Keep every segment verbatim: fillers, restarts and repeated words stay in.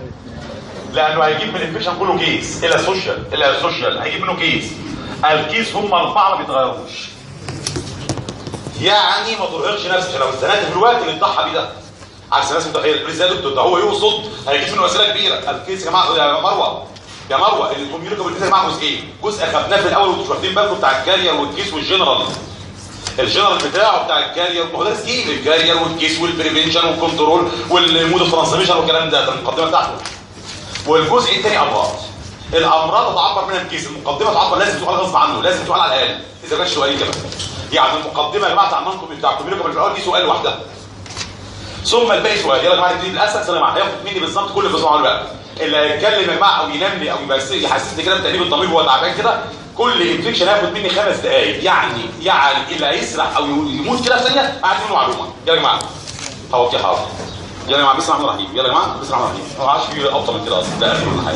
لانه هيجيب من الانفكشن كله كيس الى سوشيال الى سوشيال هيجيب منه كيس. الكيس هم اربعه ما بيتغيروش. يعني ما ترهقش نفسك لو اتزنقت في الوقت اللي تضحى بيه ده. عكس الناس متخيل ازاي يا دكتور ده هو يقصد هيجيب منه اسئله كبيره. الكيس يا جماعه يا مروه يا مروه الكوميونيكابل كيس يا جماعه جزئين. جزء اخدناه في الاول وانتوا واخدين بالكم بتاع الكارير والكيس والجنرال. الجنرال بتاعه بتاع الكارير ما هو ده سكيم الكارير والكيس والبريفنشن والكنترول والمود ترانسميشن والكلام ده ده المقدمه بتاعته. والجزء الثاني امراض. الامراض تتعبر منها الكيس، المقدمه تعبر لازم تقال غصب عنه، لازم تقال على الاقل اذا كانش سؤالين كمان. يعني المقدمه يا جماعه بتاع النانكم بتاع الكوميونيكابل في الاول دي سؤال لوحدها. ثم الباقي سؤال. يلا يا جماعه نبتدي بالاسهل. يا جماعه هياخد مني بالظبط كل الجزء معاه بقى. اللي هيتكلم يا جماعه او ينام لي او يحسسني كده بتأنيب الضمير وهو تعبان كده، كل انفكشن هياخد مني خمس دقائق. يعني يعني اللي هيسرح او يموت كده في ثانيه قاعد منه معلومه. يلا يا جماعه هو في حاضر. يلا يا جماعه بسم الله الرحمن الرحيم. يلا يا جماعه بسم الله الرحمن الرحيم. ما عادش في ابطا من كده اصلا ده اخر كل حاجه.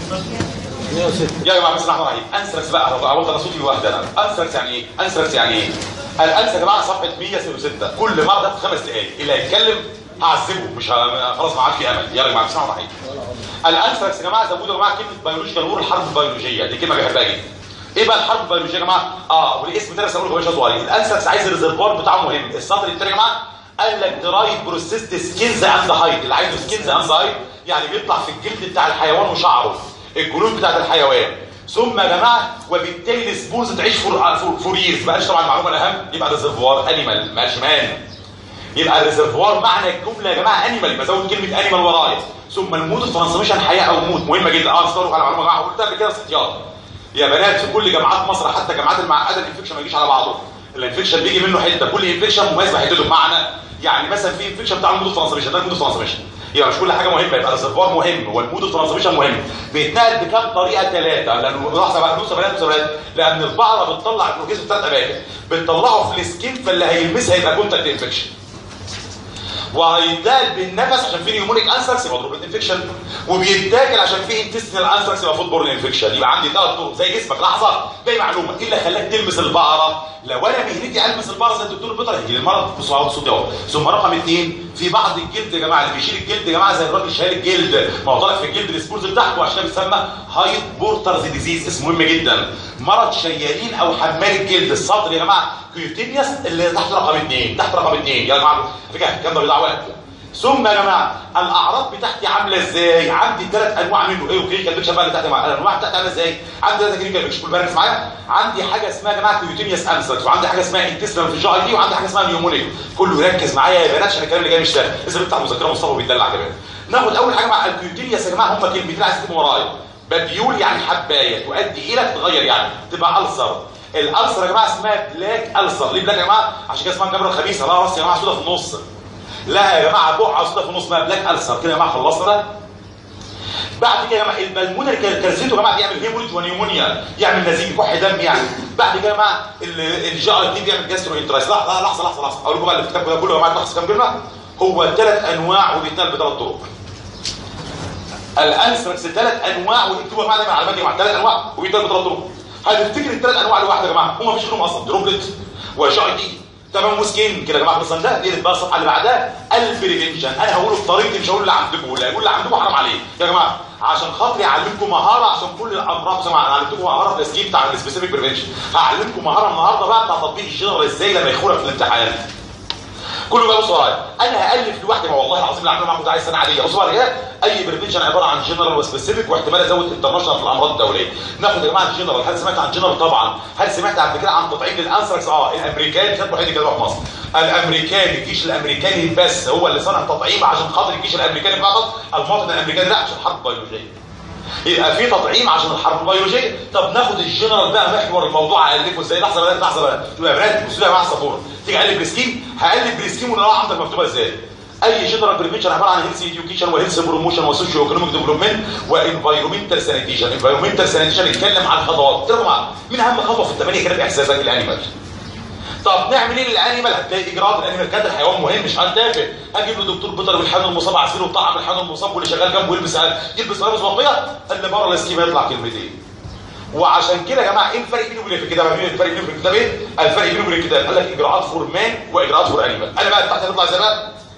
يا جماعه بسم الله الرحمن الرحيم. انسركس بقى عوضت انا صوتي لوحدي انا. انسركس يعني ايه؟ انسركس يعني ايه؟ الانسركس يا جماعه صفحه مية وستة. كل مره في خمس دقائق. اللي هيتكلم هعذبه مش ه... خلاص ما عادش في امل. يلا يا جماعه بسم الله الرحمن الرحيم. الانسركس يا جماعه زودوا يا جماعه كلمه بيولوجيكال وور. الحرب البيولوجيه دي كلمه بحبها جدا. ايه بقى الحرب البيولوجيه يا جماعه؟ اه والاسم ده بسموه جواشه صغير. الانسركس عايز الريزرفوار بتاعه مهم. السطر الثاني يا جماعه قال لك درايف بروسيست سكينز اند هايد. اللي عايزه سكينز اند هايد يعني بيطلع في الجلد بتاع الحيوان وشعره الجلود بتاعت الحيوان. ثم يا جماعه وبالتالي السبورز تعيش فور فور ييرز. ما قالش طبعا المعلومه الاهم يبقى ريزرفوار انيمال ما قالش مان. يبقى الريزرفوار معنى الجمله يا جماعه انيمال بزود كلمه انيمال ورايا. ثم المود ترانسميشن حياه او موت مهمه جدا. اه استغرق على معلومه يا جماعه قلتها قبل كده استطيار يا بنات في كل جامعات مصر حتى جامعات المعقده الانفكشن ما يجيش على بعضه. الانفكشن بيجي منه حته كل انفكشن مميز بحدده بمعنى يعني مثلا في انفكشن بتاع المود ترانسميشن ده المود ترانسميشن يبقى مش كل حاجه مهمه. يبقى الريزرفوار مهم والمود ترانسميشن مهم. بيتنقل بكام طريقه؟ ثلاثه. لانه لحظه بقى بصوا بنات بصوا بنات لان البعره بتطلع الجلوكوز في ثلاث اماكن. بتطلعه في السكين فاللي هيلمسها يبقى كونتاكت انفكشن. وهيتاكل بالنفس عشان في نيومونيك انثراكس يبقى دروبلت انفكشن. وبيتاكل عشان في انتستينال انثراكس يبقى فود بورن انفكشن. يبقى عندي ثلاث طرق زي جسمك. لحظه باقي معلومه ايه اللي خلاك تلمس البقره؟ لو انا مهنتي البس البقره زي الدكتور بيطر هيجي لي المرض بصوا صوتي اهو. ثم رقم اثنين في بعض الجلد يا جماعه اللي بيشيل الجلد يا جماعه زي الراجل شايل الجلد ما هو طالع في الجلد السبورز بتاعته عشان بيسمى هايت بورترز ديزيز. اسم مهم جدا مرض شيالين او حمال الجلد. الصدر يا جماعه كيوتينيوس اللي تحت رقم اثنين تحت رقم اثنين يا جماعه فكره الكلام ده بيضيع وقت. ثم يا جماعه الاعراض بتاعتي عامله ازاي؟ عندي ثلاث انواع منه. ايه وكلينيكال بيكشر بقى اللي تحت معايا الانواع بتاعتي عامله ازاي؟ عندي ثلاثه كلينيكال بيكشر كل بالانس معايا. عندي حاجه اسمها يا جماعه كيوتينيوس انثراكس وعندي حاجه اسمها انتستينال في الجي اي دي وعندي حاجه اسمها نيومونيك. كله يركز معايا يا بنات عشان الكلام اللي جاي مش سهل. لسه بيفتح مذكره مصطفى بيدلع كمان. ناخد اول حاجه مع الكيوتينيوس يا جماعه هم كلمتين عايز تكتبوا ورايا. بابيول يعني حبايه تؤدي الى تتغير يعني تبقى ألسر. الألسر يا جماعه اسمها بلاك ألسر. ليه بلاك يا جماعه؟ عشان كده اسمها الجبره الخبيثه. لا راس يا جماعه سودا في النص. لا يا جماعه بقعه سودا في النص اسمها بلاك ألسر. كده يا جماعه خلصنا ده. بعد كده يا جماعه البلمونري كارسيتو يا جماعه بيعمل هيموريج ونيومونيا يعمل نزيف كح دم يعني. بعد كده يا جماعه الجي اي تي بيعمل جاسترو انترايس. لحظه لحظه لحظه لحظه اقول لكم بقى اللي في الكتاب كله يا جماعه لحظه كام كلمه. هو ثلاث انواع وبيتنقل بثلاث طرق. الانثراكس ثلاث انواع واكتبوا معايا على الباقي مع ثلاث انواع وبيتنقل بثلاث طرق. هتفتكر الثلاث انواع لوحده يا جماعه هم مفيش غيرهم اصلا. دروبلت وجي اي تي تمام وسكين كده يا جماعه. خلصنا ده دي بقى الصفحه اللي بعدها البريفنشن. انا هقوله بطريقتي مش هقول اللي عندكم ولا هقول اللي عندكم حرام عليه يا جماعه عشان خاطري اعلمكم مهاره عشان كل الامراض يا جماعه. انا علمتكم مهاره في السكيم بتاع السبيسيفيك بريفنشن. هعلمكم مهاره النهارده بقى بتاع تطبيق الجنرال ازاي لما يخونك في الامتحان. كله بقى بصوا ورايا. انا هالف لوحدي ما والله العظيم اللي عامله معاكم ده عايز سنه عاديه. بصوا ورايا اي بريفنشن عباره عن جنرال وسبيسيفيك واحتمال ازود انترناشونال في الامراض الدوليه. ناخد يا جماعه الجنرال. هل سمعت عن جنرال؟ طبعا. هل سمعت قبل كده عن تطعيم للانثراكس؟ اه الامريكان كانت وحيد كده في مصر. الامريكاني الجيش الامريكاني بس هو اللي صنع تطعيم عشان خاطر الجيش الامريكاني فقط. المواطن الامريكاني لا عشان الحرب البيولوجيه. يبقى في تطعيم عشان الحرب البيولوجيه. طب ناخد الجنرال بقى محور الموضوع الفه ازاي. لحظه بقى لحظه بقى تبقى يا بنات بصوا لي يا جماعه السبوره. تيجي اقلب السكيم هقلب السكيم ونراها عندك مكتوبه ازاي. اي جنرال بريفنشن عباره عن هيلث ايديوكيشن وهيلث بروموشن وسوشيو ايكونوميك ديفلوبمنت وانفايرمنتال سانيتيشن. انفايرمنتال سانيتيشن يتكلم عن الخطوات. قلت لكم مين اهم خطوه في الثمانيه كده باحساسك الانيمال. طب نعمل ايه للانيمال؟ هتلاقي اجراءات الانيمال كده الحيوان مهم مش هنتافه. هجيب له دكتور بيطر بالحيوان المصاب عسير وطعم الحيوان المصاب واللي شغال جنبه يلبس يلبس ملابس مطبيه اللي بره السكيم هيطلع كلمتين. وعشان كده يا جماعه ايه الفرق بينه وبين الكتاب؟ الفرق بينه وبين الكتاب ايه؟ الفرق بينه وبين الكتاب قال لك اجراءات فور مان واجراءات فور انيمال. انا بقى تحت هتطلع ازاي بقى؟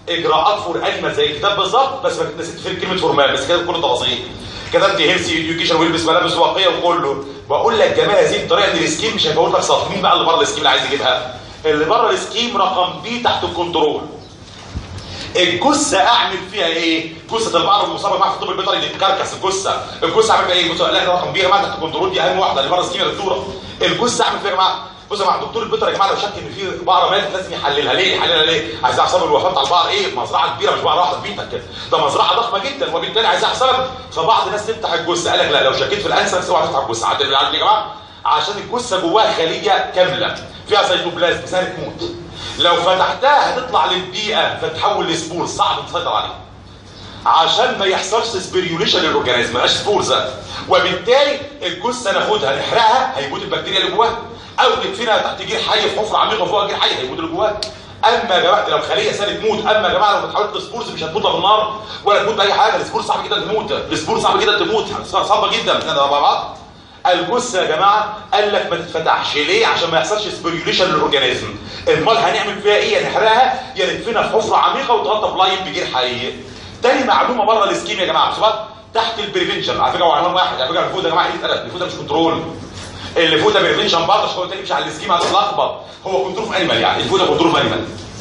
اجراءات فور انيمال زي الكتاب بالظبط، بس ما نسيت في كلمه فورمال، بس كده كل التفاصيل. كتبت هيلثي اديوكيشن ويلبس ملابس واقيه وكله. بقول لك جمال هذه الطريقه ان السكيم مش هيفوت لك صف. مين بقى اللي بره السكيم اللي عايز يجيبها؟ اللي بره السكيم رقم بي تحت الكنترول. الجثه اعمل فيها ايه؟ جثه البقر المصابه معاها في الطب البيطري دي تكركس الجثه، الجثه اعمل فيها ايه؟ بصوا لا رقم بي يا جماعه تحت الكنترول، دي اهم واحده اللي بره السكيم يا دكتوره. الجثه اعمل فيها يا جماعه، بصوا يا جماعه الدكتور البيطري يا جماعه لو شك ان في بقره ماتت لازم يحللها. ليه؟ يحللها ليه؟ عايز يحسب الوفاه بتاع البقر ايه؟ مزرعه كبيره مش بقره واحده في بيتك كده، ده مزرعه ضخمه جدا وبالتالي عايز يحسب. فبعض الناس تفتح الجثه، قال لك لا لو شكيت في الانسنس اوعى تفتح الجثه. عدل يا جماعه عشان الجثه جواها خليه كامله فيها سيتوبلازم سهل تموت. لو فتحتها هتطلع للبيئه فتتحول لسبور صعب تسيطر عليها. عشان ما يحصلش سبيريوليشن للاورجانيزم، ما يبقاش سبورز، وبالتالي الجثه ناخدها نحرقها هيموت البكتيريا اللي جواها، او ندفنها تحت جير حي في حفره عميقه فوق جير حي هيموت اللي جواها. اما يا جماعه لو خليه ثانيه تموت، اما يا جماعه لو اتحولت لسبورز مش هتموت لا بالنار ولا تموت باي حاجه. السبور صعب جدا تموت، السبور صعب جدا تموت، صعبه جدا احنا مع بعض. الجثه يا جماعه قال لك ما تتفتحش ليه؟ عشان ما يحصلش سبيريوليشن للاورجانيزم. امال هنعمل فيها ايه؟ يا نحرقها يا ندفنها في حفره عميقه وتغطى بلاين بجير حي. تاني معلومه بره السكيم يا جماعه بصوا تحت البريفنشن، على فكره هو عنوان واحد، على فكره اللي فوق ده يا جماعه ايه؟ اللي فوق ده مش كنترول، اللي فوق ده بريفنشن برضه عشان هو تاني مش على السكيم هتتلخبط، هو كنترول في انيمال، يعني اللي فوق ده كنترول في انيمال.